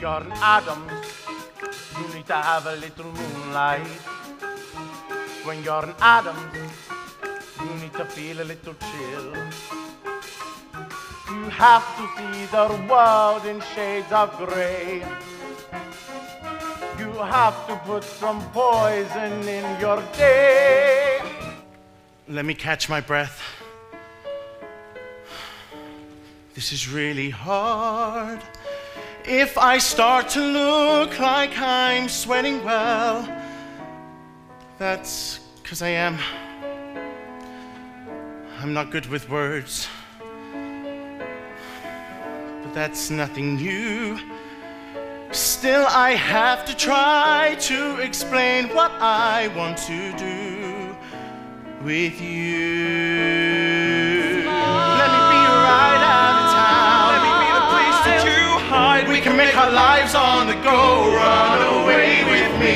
you're an Adams, you need to have a little moonlight. When you're an Adams, you need to feel a little chill. You have to see the world in shades of gray. You have to put some poison in your day. Let me catch my breath. This is really hard. If I start to look like I'm sweating, well, that's 'cause I am. I'm not good with words, but that's nothing new. Still, I have to try to explain what I want to do with you. Let me be right out of town. Let me be the place that you hide. We can make our lives on the go. Run away with me.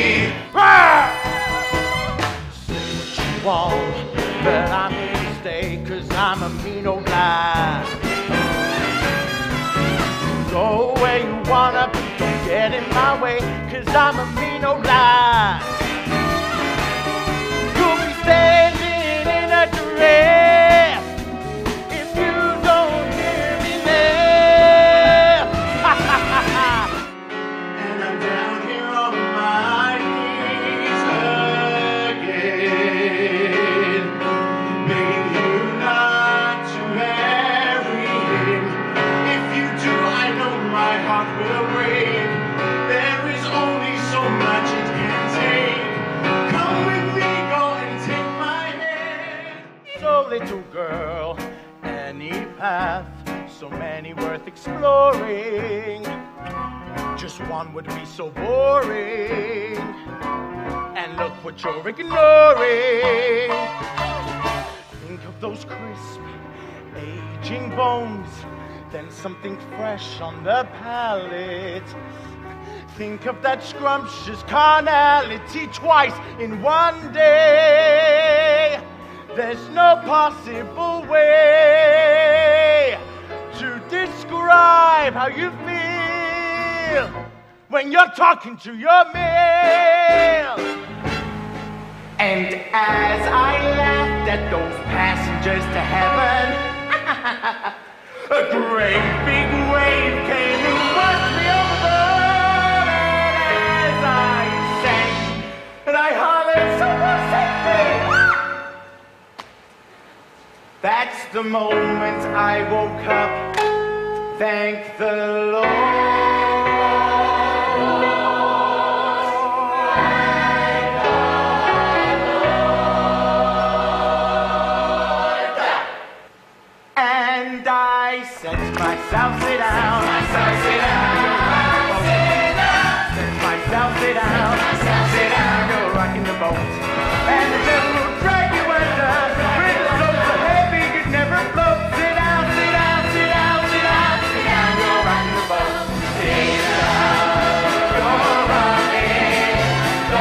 Say what you want, but I'm here to stay, 'cause I'm a mean old lad. Go where you wanna be, don't get in my way, 'cause I'm a mean old lad. You'll be standing in a dress if you don't hear me there. And I'm down here on my knees again, begging you not to marry him. If you do, I know my heart will break. There is only so much it can take. Come with me, go and take my hand. So little girl, any path, so many worth exploring. Just one would be so boring. And look what you're ignoring. Think of those crisp, aging bones, then something fresh on the palate. Think of that scrumptious carnality twice in one day. There's no possible way to describe how you feel when you're talking to your meal. And as I laughed at those passengers to heaven, a great big wave came and washed me overboard. And as I sang, and I hollered, "Someone save me!" That's the moment I woke up. Thank the Lord. And I set myself sit down. Sit down. Set myself sit down. Sit down. You're rocking the boat, and the devil will drag you under. With the float so heavy you'd never float. Sit down. Sit down. Sit down. Sit down. Sit down. You're rocking the boat. Sit down. You're rocking the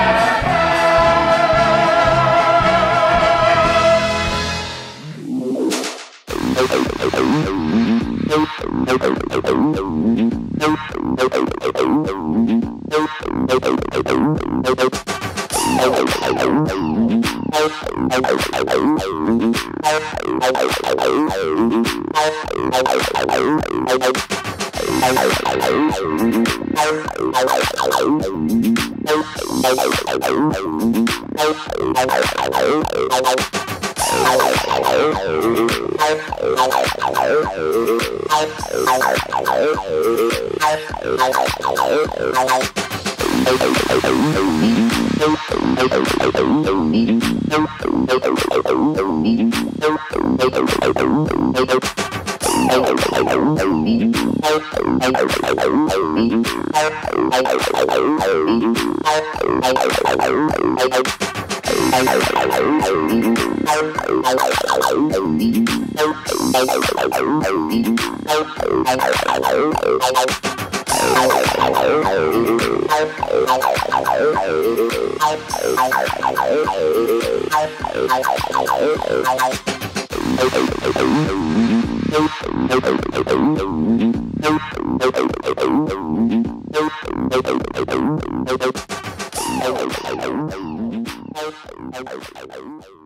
Bye.